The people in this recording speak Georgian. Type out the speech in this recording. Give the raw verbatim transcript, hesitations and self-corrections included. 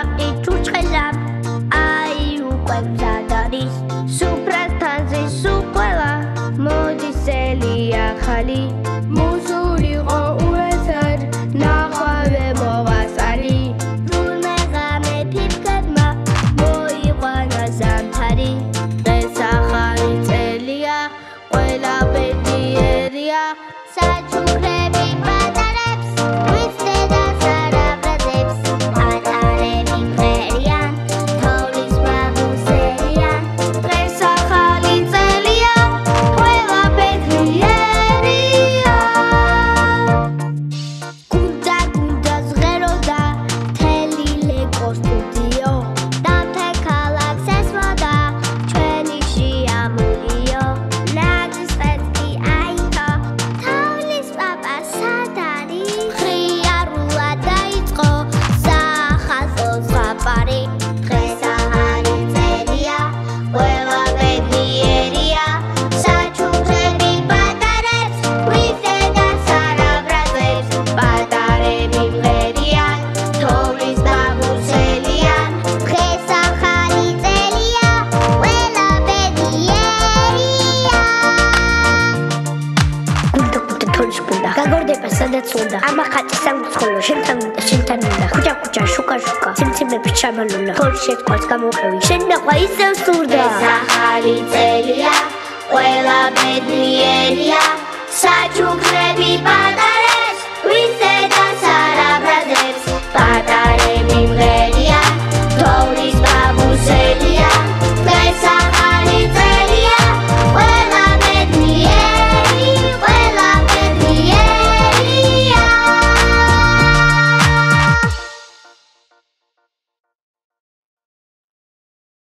ვაყი ჩურჩხელა აი უკვე მზად არის სუფრასთან ზის უყველა მოდის ელი ახალი მუსული ყო უესარ ნახვავე მოვასალი რუნე ღამე ფიფკებმა მოიყვანა ზამთარი დღეს ახალი წელია ყველა ბედნიერია საჩუქრები პატარებს ვის დედას არ აბრაზებს პატარები მღერიან თოვლის მამუსერიან დღეს ახალი წელია ყველა ბედნიერია გუნდა გუნდა ზღეროდა მთელი ლეკო სტუდიო დამთე ქალაქს ესმოდა ჩვენი შეამულიო ნაძის ხეთი აითო თოვლის პაპა სად არის ხრიარულა დაიწყო სახაზო ზღაპარი დღეს ახალი წელია ყველა ბედნიერია საჩუქრები პატარებს ვის დედას არ აბრაზებს პატარები მღერიან თოვლის დამუსელიან დღეს ახალი წელია ყველა ბედნიერია გუნდა გუნდა თოლის გუნდა გაგორდება სადაც უნდა ამახატი სამცხოლო შენთან უნდა შენთან უნდა ქუჩა ქუჩა შუკა შუკა ციმციმები ჩაბალულა თოლის შეთქვალს გამოყევი შენ ნახვა ისევ სურდა დღეს ახალი წელია ყველა ბედნიერია საჩუქრები პატარებს